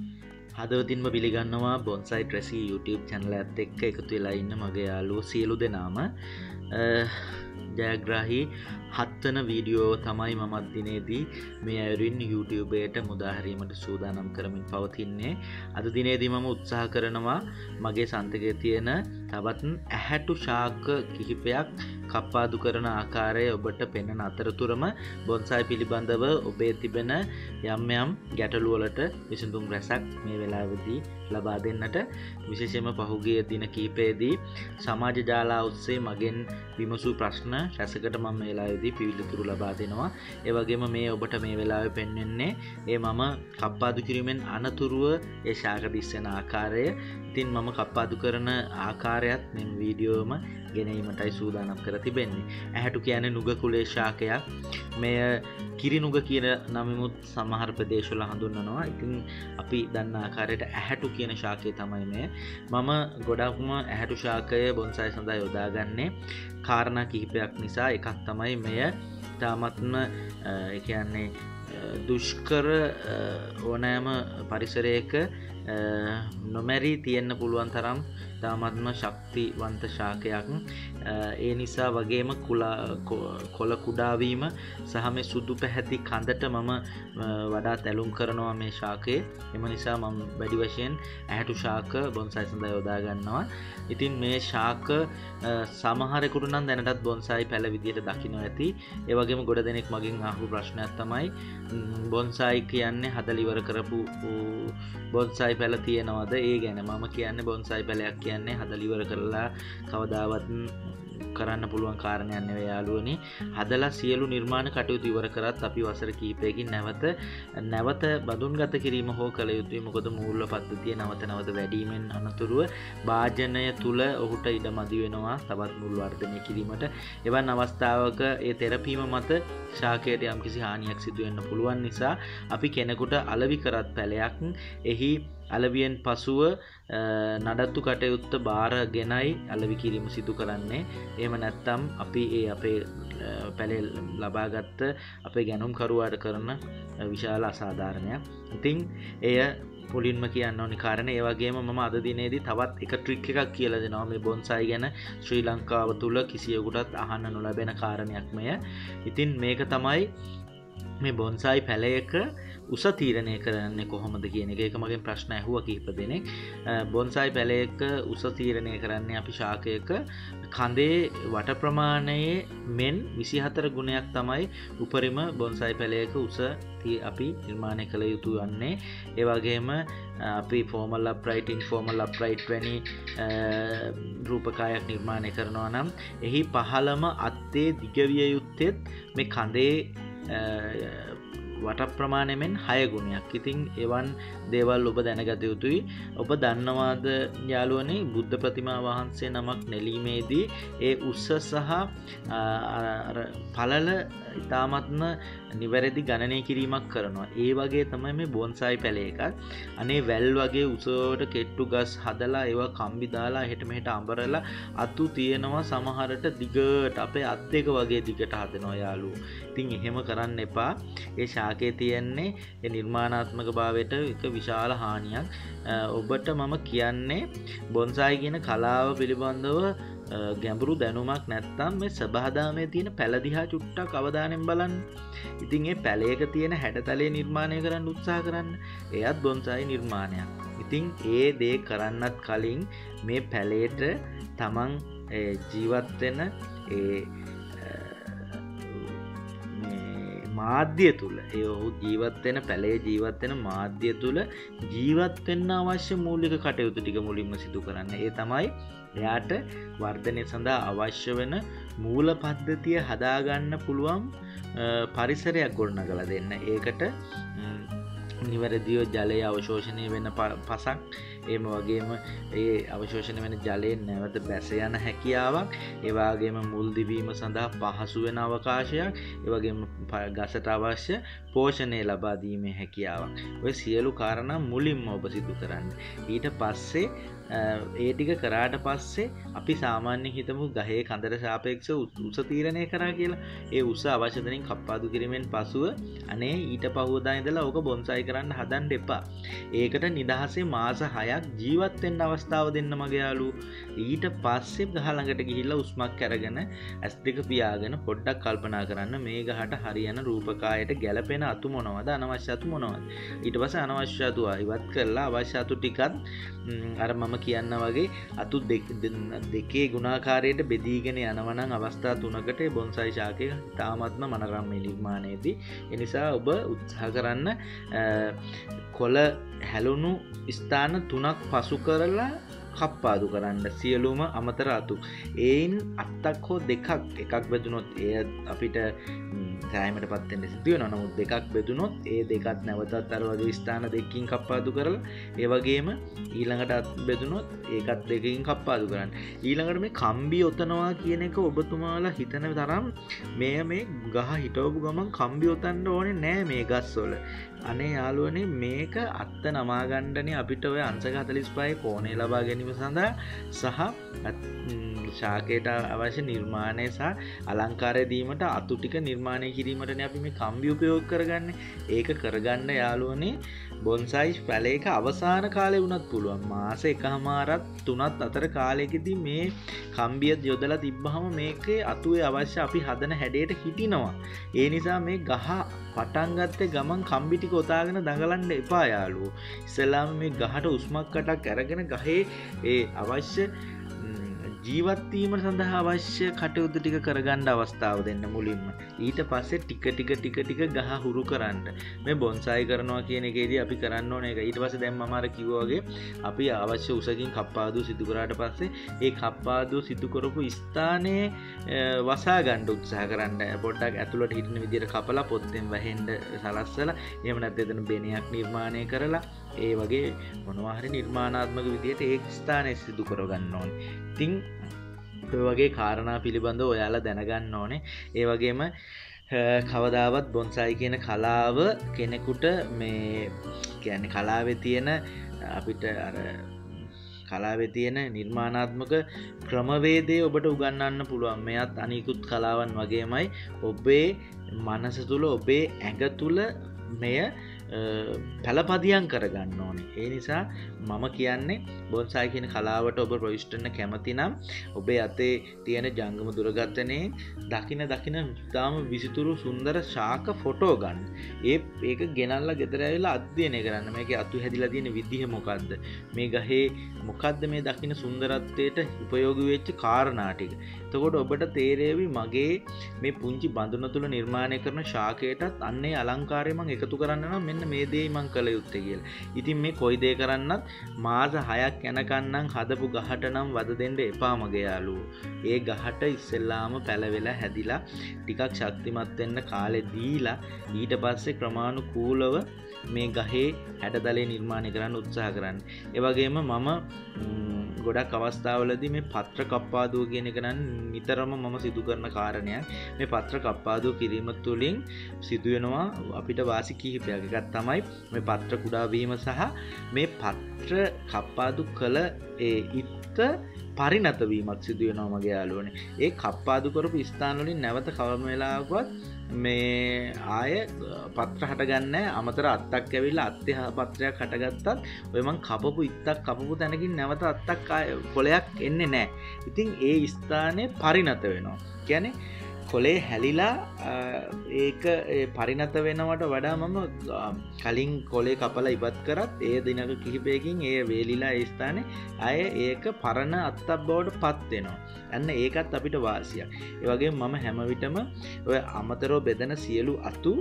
හදවතින්ම පිළිගන්නවා බොන්සයි ට්‍රෙසි YouTube channel එකත් එක්ක එකතු වෙලා ඉන්න මගේ යාළුවෝ සියලු දෙනාම ජයග්‍රාහී 7 වන වීඩියෝ තමයි මම දිනේදී මේ අයුරින් YouTube එකට මුදා හැරීමට සූදානම් කරමින් පවතින්නේ. අද දිනේදී මම උත්සාහ කරනවා මගේ සන්තකයේ තියෙන තවත් ඇහැටු ශාක කිහිපයක් කප්පාදු කරන ආකාරය ඔබට පෙන්වන අතරතුරම බොන්සයි පිළිබඳව ඔබේ තිබෙන යම් යම් ගැටලු වලට විසඳුම් රැසක් මේ වෙලාවේදී ලබා දෙන්නට විශේෂයෙන්ම පහුගිය දින කිහිපයේදී සමාජ ජාලා ඔස්සේ මගෙන් විමසූ ප්‍රශ්න රැසකට මම මේ වෙලාවේදී පිළිතුරු ලබා දෙනවා. ඒ වගේම මේ ඔබට මේ වෙලාවේ පෙන්වන්නේ මම කප්පාදු කිරීමෙන් අනතුරුව ඒ ශාක දිස්සන ආකාරය. ඉතින් මම කප්පාදු කරන ආකාරයත් මේ වීඩියෝවම ගෙනීමටයි සූදානම් කර තිබෙන්නේ. ඇහැටු කියන්නේ නුග කුලේ ශාකයක්. මෙය කිරි නුග කියන නමිනුත් සමහර ප්‍රදේශවල හඳුන්වනවා. ඉතින් අපි දන්න ආකාරයට ඇහැටු කියන ශාකය තමයි මේ. මම ගොඩක්ම ඇහැටු ශාකය බොන්සයි සඳහා යොදාගන්නේ කාරණා කිහිපයක් නිසා. එකක් තමයි මෙය තාමත්ම කියන්නේ දුෂ්කර ඕනෑම පරිසරයක නොමැරී තියෙන්න පුළුවන් තරම් තාමත්ම ශක්තිවන්ත ශාකයක්. ඒ නිසා වගේම කොළ කුඩා වීම සහ මේ සුදු පැහැති කඳට මම වඩාත් ඇලුම් කරනවා මේ ශාකයේ. එම නිසා මම වැඩි වශයෙන් ඇහැටු ශාක බොන්සයි සඳහා යොදා ගන්නවා. ඉතින් මේ ශාක සමහරෙකුට නම් දැනටත් බොන්සයි පැල විදියට දකින්න ඇති. ඒ වගේම ගොඩ දෙනෙක් මගෙන් අහපු ප්‍රශ්නයක් තමයි බොන්සයි කියන්නේ හදලා ඉවර කරපු බොන්සයි පැල තියනවද? ඒ ගැන මම කියන්නේ බොන්සයි පැලයක් කියන්නේ හදලා ඉවර කරලා කවදාවත් කරන්න පුළුවන් කාරණයක් නෙවෙයි යාළුවනේ. හදලා සියලු නිර්මාණ කටයුතු ඉවර කරත් අපි වසර කිහිපයකින් නැවත බඳුන්ගත කිරීම හෝ කළ යුතුයි. මොකද මූල්‍ය පද්ධතිය නැවත වැඩිවීමෙන් අනතුරුව භාජනය තුල ඔහුට ඉඩ මදි වෙනවා තවත් මුල් වර්ධනය කිරීමට. එවන් අවස්ථාවක ඒ තෙරපීම මත ශාකයට යම්කිසි හානියක් සිදු වෙන්න පුළුවන් නිසා අපි කෙනෙකුට අලෙවි කරත් පැලයක් එහි අලවියෙන් පසුව නඩත්තු කටයුත්ත බාරගෙනයි අලෙවි කිරීම සිදු කරන්නේ. එහෙම නැත්නම් අපි අපේ පැලේ ලබාගත් අපේ ගැනුම් කරුවාට කරන විශාල අසාධාරණයක්. ඉතින් එය මුලින්ම කියන්න ඕනි කාරණේ. ඒ වගේම මම අද දිනේදී තවත් එක ට්‍රික් එකක් කියලා දෙනවා මේ බොන්සයි ගැන. ශ්‍රී ලංකාව තුල කිසියෙකුටත් අහන්න නොලැබෙන කාරණයක් මෙය. ඉතින් මේක තමයි මේ බොන්සයි පැලයක උස තීරණය කරන්නේ කොහොමද කියන එක. ඒක මගෙන් ප්‍රශ්න ඇහුවා කිහිප දෙනෙක්. බොන්සයි පැලයක උස තීරණය කරන්නේ අපි ශාකයක කඳේ වට ප්‍රමාණයේ මෙන් 24 ගුණයක් තමයි උපරිම බොන්සයි පැලයක උස අපි නිර්මාණය කළ යුතු වන්නේ. ඒ වගේම අපි ෆෝමල් අප්‍රයිට් ඉන්ෆෝමල් අප්‍රයිට් වැනි රූපකායක් නිර්මාණය කරනවා නම් එහි පහළම අත්තේ දිග විය යුත්තේ මේ කඳේ වට ප්‍රමාණයෙන් 6 ගුණයක්. ඉතින් එවන් දේවල් ඔබ දැනගත යුතුයි. ඔබ දන්නවාද යාළුවනේ බුද්ධ ප්‍රතිමා වහන්සේ නමක් නෙලීමේදී ඒ උස සහ පළල ඉතාමත්ම නිවැරදි ගණනය කිරීමක් කරනවා. ඒ වගේ තමයි මේ බොන්සයි පැලේ එකත්. අනේ වැල් වගේ උසවට කෙට්ටු ගස් හදලා ඒවා කම්බි දාලා එහෙට මෙහෙට අඹරලා අතු තියෙනවා සමහරට දිගට අපේ අත් දෙක වගේ දිගට හදනවා යාළුවෝ. ඉතින් එහෙම කරන්න එපා. ඒ ශාකයේ තියෙන්නේ ඒ නිර්මාණාත්මක භාවයට එක විශාල හානියක්. ඔබට මම කියන්නේ බොන්සයි කියන කලාව පිළිබඳව ගැඹුරු දැනුමක් නැත්නම් මේ සබහාදාමේ තියෙන පැල දිහා චුට්ටක් අවධානයෙන් බලන්න. ඉතින් මේ පැලයක තියෙන හැඩතලේ නිර්මාණය කරන්න උත්සාහ කරන්න. එයත් බොන්සයි නිර්මාණයක්. ඉතින් ඒ දේ කරන්නත් කලින් මේ පැලේට තමන් ජීවත් වෙන මාධ්‍ය තුල ඔහු ජීවත් වෙන පැලේ ජීවත් වෙන මාධ්‍ය තුල ජීවත් වෙන්න අවශ්‍ය මූලික කටයුතු ටික මුලින්ම සිදු කරන්න. ඒ තමයි එයාට වර්ධනය සඳහා අවශ්‍ය වෙන මූල පද්ධතිය හදාගන්න පුළුවන් පරිසරයක් ගොඩනගලා දෙන්න. ඒකට නිවැරදිව ජලය අවශෝෂණය වෙන පසක්, එහෙම වගේම ඒ අවශෝෂණය වෙන ජලයෙන් නැවත බැස යන හැකියාවක්, ඒ වගේම මුල් දිවීම සඳහා පහසු වෙන අවකාශයක්, ඒ වගේම ගසට අවශ්‍ය පෝෂණය ලබා දීමේ හැකියාවක්. ඔය සියලු කාරණා මුලින්ම ඔබ සිදු කරන්න. ඊට පස්සේ ඒ ටික කරාට පස්සේ අපි සාමාන්‍යයෙන් හිතමු ගහේ කඳට සාපේක්ෂව උස තීරණය කරා කියලා. ඒ උස අවශ්‍ය දෙනින් කප්පාදු කිරීමෙන් පසුව අනේ ඊට පහුවදා ඉඳලා ඕක බොන්සයි කරන්න හදන්න එපා. ඒකට නිදහසේ මාස 6ක් ජීවත් වෙන්න අවස්ථාව දෙන්න මගේ යාළුවෝ. ඊට පස්සේ ගහ ළඟට ගිහිල්ලා උස්මක් අරගෙන ඇස් දෙක පියාගෙන පොඩ්ඩක් කල්පනා කරන්න මේ ගහට හරියන රූපකායට ගැළපෙන අතු මොනවද, අනවශ්‍ය අතු මොනවද. ඊට පස්සේ අනවශ්‍ය අතු ඉවත් කරලා අවශ්‍ය අතු ටිකත් අර මම කියන්න වගේ අතු දෙකේ ගුණාකාරයට බෙදීගෙන යනවා නම් අවස්ථා 3කට බොන්සයි ශාකය තාමත්ම මනරම්මේ නිර්මාණයේදී. ඒ නිසා ඔබ උත්සාහ කරන්න කොළ හැලුණු ස්ථාන 3ක් පසු කරලා කප්පාදු කරන්න සියලුම අමතර අතු. ඒයින් අත්තක් හෝ දෙකක් එකක් බෙදුනොත් එය අපිට සෑයීමට පත් වෙන්න සිදු වෙනවා. නමුත් දෙකක් බෙදුනොත් ඒ දෙකත් නැවතත් අර වගේ ස්ථාන දෙකකින් කප්පාදු කරලා ඒ වගේම ඊළඟට අත් බෙදුනොත් ඒකත් දෙකකින් කප්පාදු කරන්න. ඊළඟට මේ කම්බි ඔතනවා කියන එක ඔබතුමාලා හිතන තරම් මේ ගහ හිටවපු ගමන් කම්බි ඔතන්න ඕනේ නෑ මේ ගස්වල. අනේ යාළුවනේ මේක අත්ත නමා ගන්නනේ අපිට ඔය අංශක 45 කෝණය ලබා ගැනීම සඳහා සහ ශාකයට අවශ්‍ය නිර්මාණය සහ අලංකාරය දීමට අතු ටික නිර්මාණය කිරීමටනේ අපි මේ කම්බි උපයෝග කරගන්නේ. ඒක කරගන්න යාළුවනේ බොන්සයි පැලේක අවසාන කාලේ වුණත් පුළුවන්. මාස 1මාරත් 3ත් අතර කාලයකදී මේ කම්බිය යොදලා තිබ්බහම මේකේ අතුවේ අවශ්‍ය අපි හදන හැඩයට හිටිනවා. ඒ නිසා මේ ගහ පටන් ගත්තේ ගමන් කම්බි ටික ඔතාගෙන දඟලන්න එපා යාළුවෝ. ඉස්සෙල්ලාම මේ ගහට උස්මක් කටක් අරගෙන ගහේ ඒ අවශ්‍ය ජීවත් වීම සඳහා අවශ්‍ය කටයුතු ටික කරගන්න අවස්ථාව දෙන්න මුලින්ම. ඊට පස්සේ ටික ටික ගහ හුරු කරන්න. මේ බොන්සයි කරනවා කියන එකේදී අපි කරන්න ඕනේ ඒක. ඊට පස්සේ දැන් මම අර කිව්වා වගේ අපි අවශ්‍ය උසකින් කප්පාදු සිදු කරාට පස්සේ ඒ කප්පාදු සිදු කරපු ස්ථානයේ වසා ගන්න උත්සාහ කරන්න. පොඩ්ඩක් ඇතුළට හිටින විදිහට කපලා පොත්තෙන් වැහෙන්න සලස්සලා එහෙම නැත්නම් එතන බෙනයක් නිර්මාණය කරලා ඒ වගේ මොනවා හරි නිර්මාණාත්මක විදිහට ඒ ස්ථානයේ සිදු කරගන්න ඕනේ. ඉතින් ඔය වගේ කාරණා පිළිබඳව ඔයාලා දැනගන්න ඕනේ. ඒ වගේම කවදාවත් බොන්සයි කියන කලාව කෙනෙකුට මේ කියන්නේ කලාවේ තියෙන අපිට අර කලාවේ තියෙන නිර්මාණාත්මක ක්‍රමවේදය ඔබට උගන්වන්න පුළුවන්. මෙයත් අනිකුත් කලාවන් වගේමයි ඔබේ මනස තුල ඔබේ ඇඟ තුල මෙය පළපදියම් කරගන්න ඕනේ. ඒ නිසා මම කියන්නේ බොන්සයි කියන කලාවට ඔබ ප්‍රවිෂ්ඨ වෙන්න කැමති නම් ඔබේ අතේ තියෙන ජංගම දුරකථනයේ දකින ඉතාම විසිතුරු සුන්දර ශාක ෆොටෝ ගන්න. ඒක ගෙනල්ලා ගෙදර ඇවිල්ලා අධ්‍යයනය කරන්න. මේකේ අතු හැදිලා තියෙන විදිහ මොකද්ද? මේ ගහේ මොකද්ද මේ දකින්න සුන්දරත්වයට උපයෝගී වෙච්ච කාරණා ටික. එතකොට ඔබට තේරෙවි මගේ මේ පුංචි බඳුන තුල නිර්මාණය කරන ශාකයටත් අන්නේ අලංකාරය මම එකතු කරන්න නම් මෙන්න මේ දේ මං කළ යුත්තේ කියලා. ඉතින් මේ කොයි දේ කරන්නත් මාස 6ක් යනකන් නම් හදපු ගහට නම් වද දෙන්න එපා මගේ යාළුවෝ. ඒ ගහට ඉස්සෙල්ලාම පැලවෙලා හැදිලා ටිකක් ශක්තිමත් වෙන්න කාලේ දීලා ඊට පස්සේ ක්‍රමානුකූලව මේ ගහේ හැඩතලේ නිර්මාණය කරන්න උත්සාහ කරන්න. ඒ වගේම මම ගොඩක් අවස්ථාවලදී මේ පත්‍ර කප්පාදුව කියන එක නම් නිතරම මම සිදු කරන කාරණයක්. මේ පත්‍ර කප්පාදුව කිරීම තුළින් සිදුවෙනවා අපිට වාසි කිහිපයක්. එකක් තමයි මේ පත්‍ර කුඩා වීම සහ මේ පත්‍ර කප්පාදු කළ ඒ ඉත්ත පරිණත වීමක් සිදු වෙනවා මගේ යාළුවනේ. ඒ කප්පාදු කරපු ස්ථාන වලින් නැවත කවම වෙලාවකවත් මේ ආය පත්‍ර හටගන්නේ අමතර අත්තක් ඇවිල්ලා අත්තේ පත්‍රයක් හටගත්තත් ඔය මං කපපු ඉත්තක් කපපු තැනකින් නැවත අත්තක් කොලයක් එන්නේ නැහැ. ඉතින් ඒ ස්ථානේ පරිණත වෙනවා. කියන්නේ කොලේ හැලිලා ඒක පරිණත වෙනවට වඩා මම කලින් කොලේ කපලා ඉවත් කරත් ඒ දිනක කිහිපයකින් ඒ වේලිලා ඒ ස්ථානේ අය ඒක පරණ අත්තක් බවට පත් වෙනවා. අන්න ඒකත් අපිට වාසියක්. ඒ වගේම මම හැම විටම ඔය අමතරව බෙදෙන සියලු අතු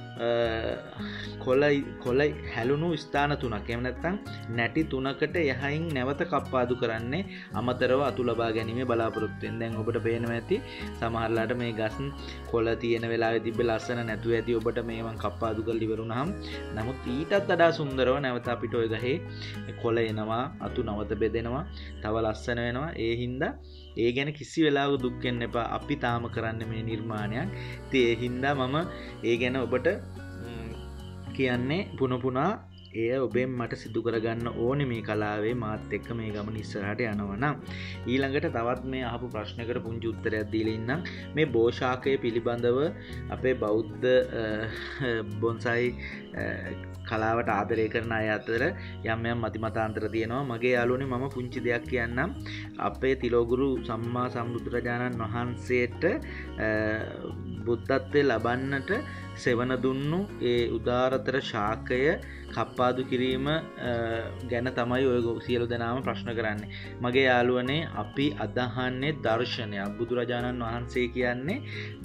කොළ හැලුණු ස්ථාන 3ක් එහෙම නැත්නම් නැටි 3කට යහින් නැවත කප්පාදු කරන්නේ අමතරව අතු ලබා ගැනීම බලාපොරොත්තු වෙන. දැන් ඔබට පේනවා ඇති සමහරලාට මේ ගස් කොළ තියෙන වෙලාවේ තිබ්බ ලස්සන නැතුව ඇති ඔබට මේවන් කප්පාදු කරලා ඉවරුනහම නමුත් ඊටත් වඩා සුන්දරව නැවත අපිට ඔය ගහේ කොළ එනවා අතු නැවත බෙදෙනවා තව ලස්සන වෙනවා. ඒ හින්දා ඒ ගැන කිසි වෙලාවක දුක් වෙන්න එපා. අපි තාම කරන්නේ මේ නිර්මාණයක්. ඉතින් ඒ හින්දා මම ඒ ගැන ඔබට කියන්නේ පුනපුනා එය ඔබෙන් මට සිදු කරගන්න ඕනේ මේ කලාවේ මාත් එක්ක මේ ගමන ඉස්සරහට යනවා නම්. ඊළඟට තවත් මේ අහපු ප්‍රශ්නකට පුංචි උත්තරයක් දීලා ඉන්නම්. මේ බෝශාකය පිළිබඳව අපේ බෞද්ධ බොන්සයි කලාවට ආදරය කරන අය අතර යම් යම් මතිමතාන්තර තියෙනවා. මගේ යාළුවනේ මම පුංචි දෙයක් කියන්නම්. අපේ තිලෝගුරු සම්මා සම්බුදුරජාණන් වහන්සේට බුද්ධත්වයේ ලබන්නට සෙවන දුන්නු ඒ උදාරතර ශාකය කප්පාදු කිරීම ගැන තමයි ඔය සියලු දෙනාම ප්‍රශ්න කරන්නේ. මගේ යාළුවනේ අපි අදහන්නේ දර්ශනයක්. බුදුරජාණන් වහන්සේ කියන්නේ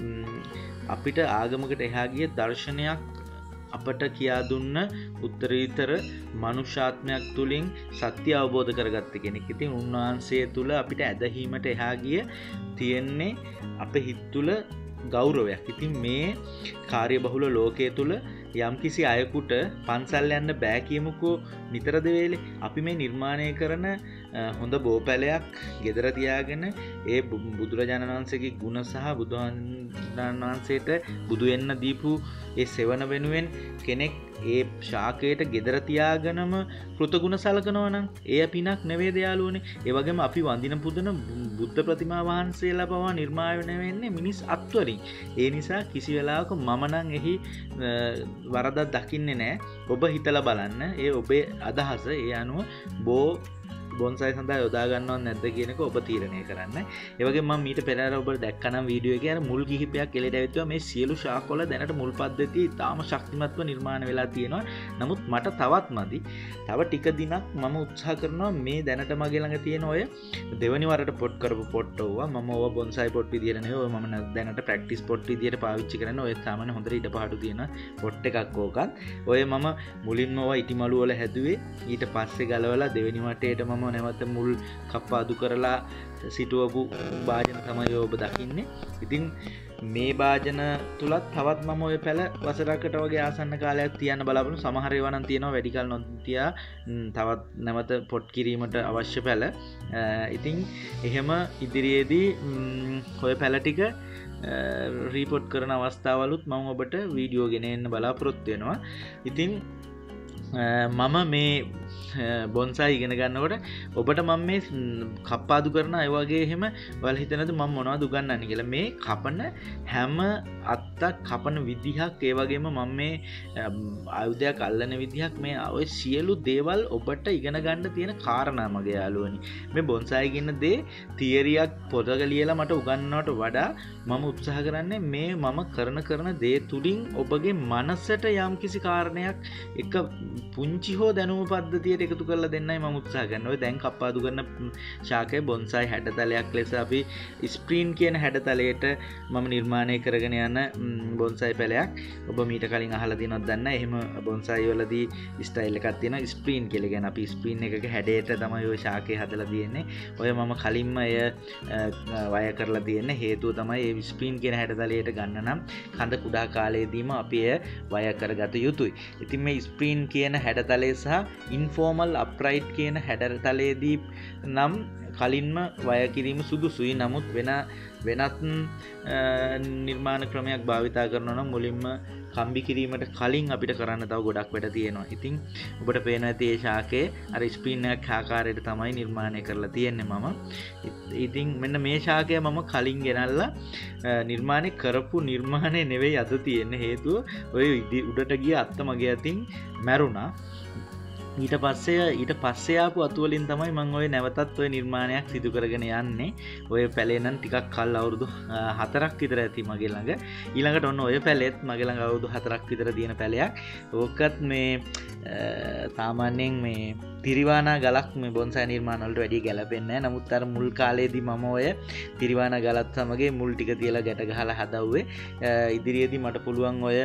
අපිට ආගමකට එහා ගිය දර්ශනයක් අපට කියා දුන්න උත්තරීතර මනුෂ්‍යාත්මයක් තුලින් සත්‍ය අවබෝධ කරගත්ත කෙනෙක්. ඉතින් උන්වහන්සේ තුල අපිට ඇදහිීමට එහා ගිය තියෙන්නේ අපේ හිත තුල ගෞරවයක්. ඉතින් මේ කාර්යබහුල ලෝකයේ තුල යම්කිසි අයෙකුට පන්සල් යන්න බෑ කියමුකෝ නිතර දෙවේලේ අපි මේ නිර්මාණය කරන හොඳ බෝපැලයක් ගෙදර තියාගෙන ඒ බුදුරජාණන් වහන්සේගේ ගුණ සහ බුදුන් වහන්සේට බුදු වෙන්න දීපු ඒ සෙවන වෙනුවෙන් කෙනෙක් ඒ ශාකයට ගෙදර තියාගෙනම කෘතගුණ සලකනවා නම් ඒ පිනක් නෙවෙයි දයාලුවනේ. ඒ වගේම අපි වඳින පුදන බුද්ධ ප්‍රතිමා වහන්සේලා පවා නිර්මාණය වෙන්නේ මිනිස් අත්වලින්. ඒ නිසා කිසි වෙලාවක මම නම් එහි වරදක් දකින්නේ නැහැ. ඔබ හිතලා බලන්න. ඒ ඔබේ අදහස ඒ අනුව බොන්සයි සඳහා යොදා ගන්නවද නැද්ද කියන එක ඔබ තීරණය කරන්න. ඒ වගේම මම මීට පෙර ඔබට දැක්කනම් වීඩියෝ එකේ අර මුල් කිහිපයක් එලෙට ඇවිත්වා මේ සියලු ශාකවල දැනට මුල් පද්ධතිය ඉතාම ශක්තිමත්ව නිර්මාණය වෙලා තියෙනවා. නමුත් මට තවත් මදි. තව ටික දිනක් මම උත්සාහ කරනවා මේ දැනට මගේ ළඟ තියෙන ඔය දෙවනි වරට පොට් කරපු පොට් ඕවා මම ඕවා බොන්සයි පොට් විදියට නෙවෙයි ඔය මම දැනට ප්‍රැක්ටිස් පොට් විදියට පාවිච්චි කරන්නේ. ඔය සාමාන්‍ය හොඳට ඉඩපාඩු තියෙන පොට් එකක් ඕකත්. ඔය මම මුලින්ම ඔය ඉටිමලු වල හැදුවේ. ඊට පස්සේ ගලවලා දෙවෙනි වටේට මම නැවත මුල් කප්පාදු කරලා සිටුවපු භාජන තමයි ඔබ දකින්නේ. ඉතින් මේ භාජන තුලත් තවත් මම ඔය පැල වසරකට වගේ ආසන්න කාලයක් තියන්න බලාපොරොත්තු. සමහර ඒවා නම් තියෙනවා වැඩි කල නොතියා තවත් නැවත පොට් කිරීමට අවශ්‍ය පැල. ඉතින් එහෙම ඉදිරියේදී ඔය පැල ටික රීපෝට් කරන අවස්ථාවලුත් මම ඔබට වීඩියෝ ගෙන එන්න බලාපොරොත්තු වෙනවා. ඉතින් මම මේ බොන්සයි ඉගෙන ගන්නකොට ඔබට මම මේ කප්පාදු කරන අය වගේ එහෙම ඔයාලා හිතනද මම මොනවද උගන්වන්නේ කියලා. මේ කපන හැම අත්තක් කපන විදිහක් ඒ වගේම මම මේ ආයුධයක් අල්ලන විදිහක් මේ ඔය සියලු දේවල් ඔබට ඉගෙන ගන්න තියෙන කාරණා මගේ යාළුවනි. මේ බොන්සයි කියන දේ තියරියක් පොතක ලියලා මට උගන්වන්නවට වඩා මම උත්සාහ කරන්නේ මේ මම කරන දේ තුලින් ඔබගේ මනසට යම්කිසි කාරණයක් එක පුංචි හෝ දැනුම පද්ධතියට එකතු කරලා දෙන්නයි මම උත්සාහ කරන්නේ. ඔය දැන් කප්පාදු කරන ශාකයේ බොන්සයි හැඩතලයක් ලෙස අපි ස්ප්‍රීන් කියන හැඩතලයට මම නිර්මාණය කරගෙන යන බොන්සයි පැලයක්. ඔබ මීට කලින් අහලා තියෙනවද දන්නේ නැහැ. එහෙම බොන්සයි වලදී ස්ටයිල් එකක් තියෙනවා ස්ප්‍රීන් කියලා. කියන්නේ අපි ස්ප්‍රීන් එකක හැඩයට තමයි ඔය ශාකේ හදලා තියෙන්නේ. ඔය මම කලින්ම එය වය කරලා තියෙන්නේ. හේතුව තමයි ඒ ස්ප්‍රීන් කියන හැඩතලයට ගන්න නම් කඳ කුඩා කාලයේදීම අපි එය වය කරගත යුතුයි. ඉතින් මේ ස්ප්‍රීන් කියන හැඩතලය සහ ඉන්ෆෝමල් අප්‍රයිට් කියන හැඩතලයේදී නම් කලින්ම වය කිරීම සුදුසුයි. නමුත් වෙනත් නිර්මාණ ක්‍රමයක් භාවිතා කරනවා නම් මුලින්ම කම්බි කිරීමට කලින් අපිට කරන්න තව ගොඩක් වැඩ තියෙනවා. ඉතින් ඔබට පේන ඇති ඒ ශාකයේ අර ස්ප්‍රීන් එකක් ආකාරයට තමයි නිර්මාණය කරලා තියෙන්නේ මම. ඉතින් මෙන්න මේ ශාකය මම කලින් ගෙනල්ලා නිර්මාණය කරපු නිර්මාණය නෙවෙයි අද තියෙන්නේ. හේතුව ඔය උඩට ගිය අත්ත මගේ අතින් මැරුණා. ඊට පස්සේ ආපු අතු වලින් තමයි මම ඔය නැවතත් ඔය නිර්මාණයක් සිදු කරගෙන යන්නේ. ඔය පැලේ නම් ටිකක් කල් අවුරුදු 4ක් විතර ඇති මගේ ළඟ. ඊළඟට ඔන්න ඔය පැලෙත් මගේ ළඟ අවුරුදු 4ක් විතර තියෙන පැලයක්. ඕකත් මේ සාමාන්‍යයෙන් මේ තිරිවානා ගලක් මේ බොන්සයි නිර්මාණ වලට වැඩි ගැලපෙන්නේ නැහැ. නමුත් අර මුල් කාලේදී මම ඔය තිරිවානා ගලත් සමග මුල් ටික තියලා ගැට ගහලා හදවුවේ. ඉදිරියේදී මට පුළුවන් ඔය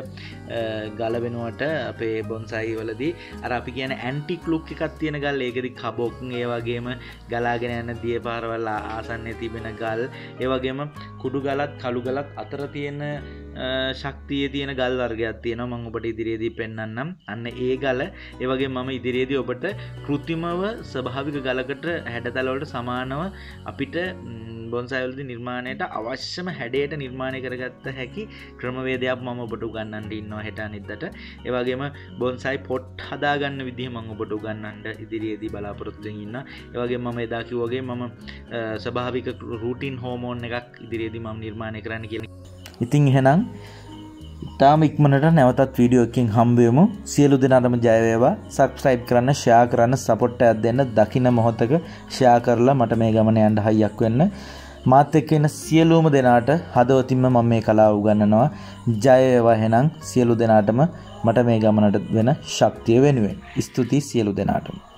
ගල වෙනුවට අපේ බොන්සයි වලදී අර අපි කියන්නේ ඇන්ටික් ලුක් එකක් තියෙන ගල්. ඒකෙදි කබොක් ඒ වගේම ගලාගෙන යන දිය පාරවල් ආසන්නයේ තිබෙන ගල්, ඒ වගේම කුඩු ගලත් කළු ගලත් අතර තියෙන ශක්තියේ තියෙන ගල් වර්ගයක් තියෙනවා. මම ඔබට ඉදිරියේදී පෙන්වන්නම්. අන්න ඒ ගල ඒ වගේ මම ඉදිරියේදී ඔබට කෘත්‍රිමව ස්වභාවික ගලකට හැඩතල වලට සමානව අපිට බොන්සයි වලදී නිර්මාණයට අවශ්‍යම හැඩයට නිර්මාණය කරගත්ත හැකි ක්‍රමවේදයක් මම ඔබට උගන්වන්න ඉන්නවා හෙට අනිද්දාට. ඒ වගේම බොන්සයි පොට් හදාගන්න විදිහ මම ඔබට උගන්වන්න ඉදිරියේදී බලාපොරොත්තු වෙමින් ඉන්නවා. ඒ වගේම මම එදා කිව්වා වගේ මම ස්වභාවික රූටින් හෝමෝන් එකක් ඉදිරියේදී මම නිර්මාණය කරන්න කියලා. ඉතින් එහෙනම් තාම ඉක්මනට නැවතත් වීඩියෝ එකකින් හම්බ වෙමු. සියලු දෙනාටම ජය වේවා. සබ්ස්ක්‍රයිබ් කරන්න, ෂෙයා කරන්න, සපෝට් එකක් දෙන්න. දකින්න මොහොතක ෂෙයා කරලා මට මේ ගමන යන්න හයියක් වෙන්න. මාත් එක්ක ඉන්න සියලුම දෙනාට හදවතින්ම මම මේ කලාව උගන්වනවා. ජය වේවා එහෙනම් සියලු දෙනාටම මට මේ ගමනට වෙන ශක්තිය වෙනුවෙන්. ස්තුතියි සියලු දෙනාටම.